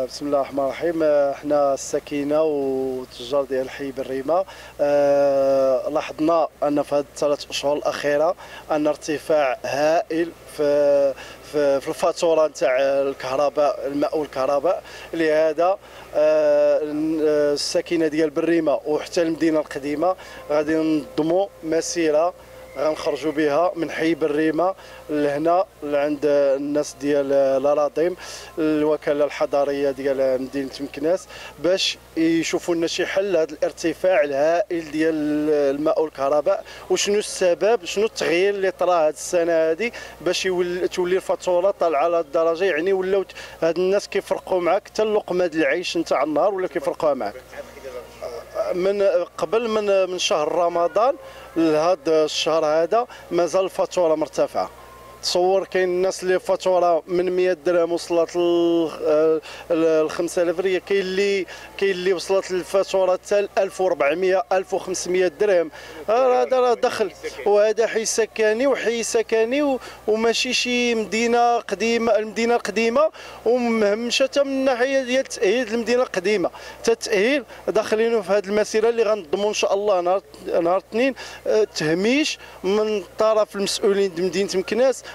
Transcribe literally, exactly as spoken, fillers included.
بسم الله الرحمن الرحيم. احنا السكينه والتجار ديال حي بالريمه أه لاحظنا ان في هذه الثلاث اشهر الاخيره ان ارتفاع هائل في في, في الفاتوره نتاع الكهرباء، الماء والكهرباء. لهذا أه السكينه ديال بالريمه وحتى المدينه القديمه غادي ننظموا مسيره غنخرجوا بها من حي بالريمه لهنا عند الناس ديال الاراضيم، الوكاله الحضريه ديال مدينه مكناس، باش يشوفوا لنا شي حل لهذا الارتفاع الهائل ديال الماء والكهرباء، وشنو السبب، شنو التغيير اللي طرا هذه السنه هذه باش تولي الفاتوره طالعه على الدرجه. يعني ولاو هاد الناس كيفرقوا معاك حتى لقمه العيش نتاع النهار ولا كيفرقوها معاك. من قبل من من شهر رمضان لهذا الشهر هذا مازال الفاتوره مرتفعه. تصور كاين الناس اللي فاتوره من مئة درهم وصلت ل خمسة آلاف ريال، كاين اللي كاين اللي وصلت الفاتوره حتى ألف وأربعمئة ألف وخمسمئة درهم. هذا راه دخل، وهذا حي سكني وحي سكني وماشي شي مدينه قديمه. المدينه القديمه ومهمشه حتى من الناحيه ديال تاهيل المدينه القديمه، حتى تاهيل داخلين في هذه المسيره اللي غنضموا ان شاء الله نهار نهار الاثنين تهميش من طرف المسؤولين ديال مدينه مكناس